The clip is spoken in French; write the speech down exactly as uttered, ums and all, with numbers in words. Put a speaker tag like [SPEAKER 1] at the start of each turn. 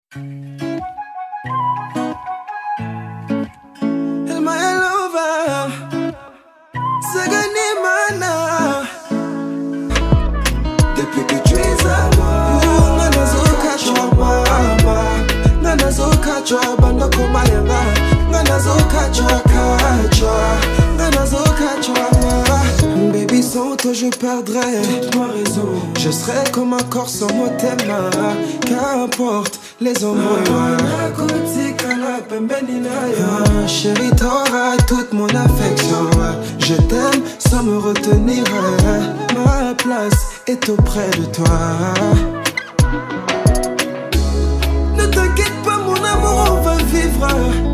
[SPEAKER 1] Depuis que tu es à moi, Nganazoka chwa mama, Nganazoka chwa banda komayanga, Nganazoka chwa kachwa, Nganazoka chwa. Baby, sans toi je perdrais toute ma raison. Je serais comme un corps sans mot thème. Qu'importe les embrouilles. Ah, chérie, t'auras toute mon affection. Je t'aime sans me retenir. Ma place est auprès de toi. Ne t'inquiète pas mon amour, on va vivre